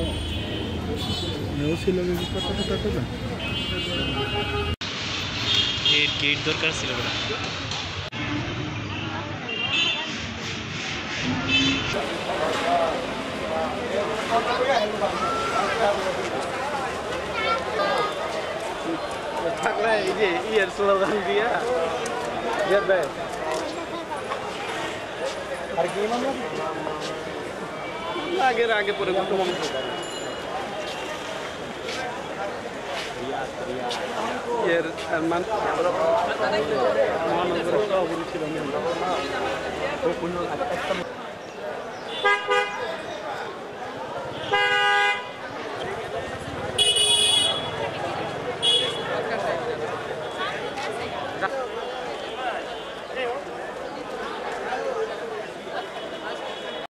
ছিল না গেট দরকার ছিল না থাকলে এই যে ইয়ের স্লোগান দিয়া যাবে আর কি মামলা আগে পরে কত মামলা এর মান মহানগর সভাপতি ছিলাম